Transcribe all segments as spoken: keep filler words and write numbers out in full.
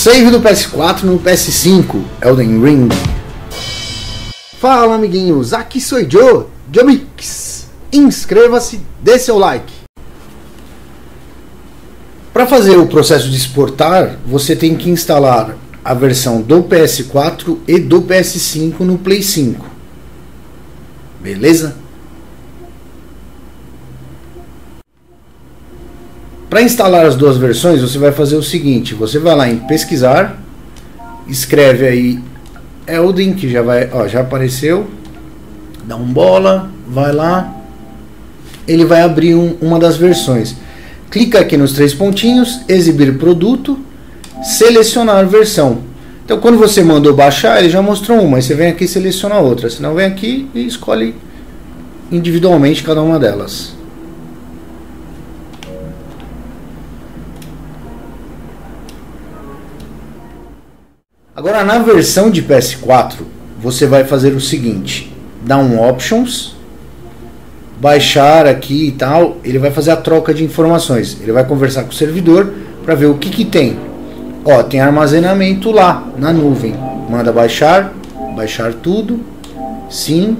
Save do P S quatro no P S cinco, Elden Ring. Fala amiguinhos, aqui sou Joe, Jobix. Inscreva-se, dê seu like. Para fazer o processo de exportar, você tem que instalar a versão do P S quatro e do P S cinco no Play cinco. Beleza? Para instalar as duas versões, você vai fazer o seguinte: você vai lá em pesquisar, escreve aí Elden, que já vai, ó, já apareceu, dá um bola, vai lá, ele vai abrir um, uma das versões. Clica aqui nos três pontinhos, exibir produto, selecionar versão. Então quando você mandou baixar, ele já mostrou uma, aí você vem aqui e seleciona outra, senão vem aqui e escolhe individualmente cada uma delas. Agora na versão de P S quatro, você vai fazer o seguinte: dá um Options, baixar aqui e tal, ele vai fazer a troca de informações, ele vai conversar com o servidor para ver o que que tem. Ó, tem armazenamento lá na nuvem, manda baixar, baixar tudo, sim.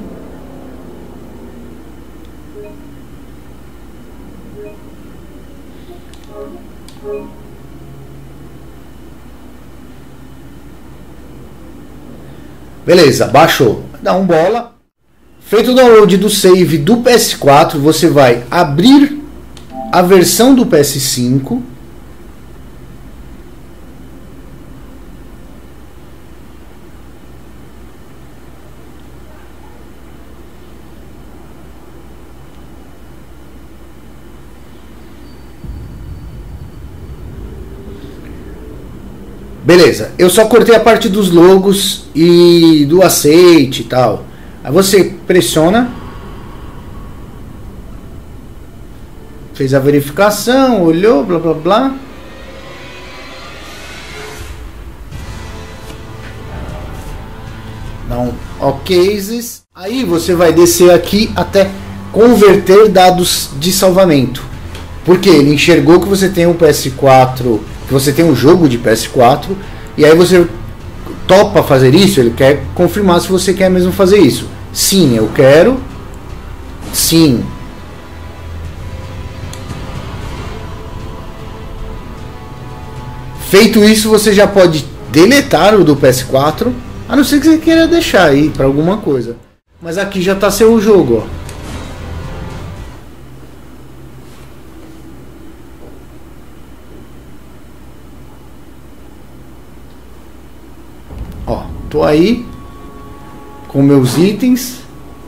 Beleza, baixou. Dá um bola. Feito o download do save do P S quatro, você vai abrir a versão do P S cinco. Beleza, eu só cortei a parte dos logos e do aceite e tal. Aí você pressiona, fez a verificação, olhou, blá blá blá. Dá um OK. Aí você vai descer aqui até converter dados de salvamento. Porque ele enxergou que você tem um P S quatro, que você tem um jogo de P S quatro, e aí você topa fazer isso, ele quer confirmar se você quer mesmo fazer isso. Sim, eu quero. Sim. Feito isso, você já pode deletar o do P S quatro, a não ser que você queira deixar aí para alguma coisa. Mas aqui já está seu jogo, ó. Ó, tô aí com meus itens.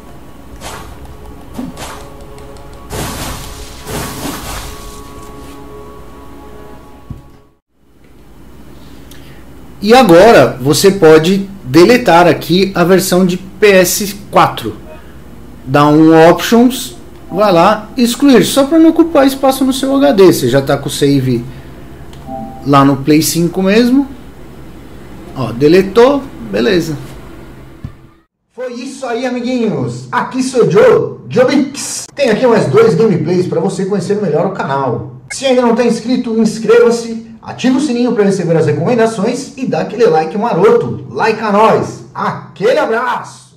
E agora você pode deletar aqui a versão de P S quatro. Dá um Options, vai lá, excluir, só para não ocupar espaço no seu H D. Você já está com o save lá no Play cinco mesmo. Ó, deletou, beleza. Foi isso aí, amiguinhos. Aqui sou o Joe, Jobix. Tem aqui mais dois gameplays para você conhecer melhor o canal. Se ainda não está inscrito, inscreva-se, ative o sininho para receber as recomendações e dá aquele like maroto. Like a nós. Aquele abraço.